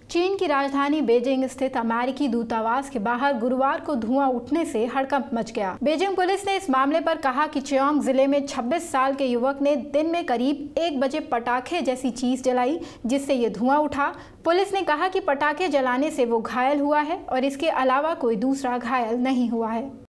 चीन की राजधानी बीजिंग स्थित अमेरिकी दूतावास के बाहर गुरुवार को धुआं उठने से हड़कंप मच गया। बीजिंग पुलिस ने इस मामले पर कहा कि चियोंग जिले में 26 साल के युवक ने दिन में करीब 1 बजे पटाखे जैसी चीज जलाई, जिससे ये धुआं उठा। पुलिस ने कहा कि पटाखे जलाने से वो घायल हुआ है और इसके अलावा कोई दूसरा घायल नहीं हुआ है।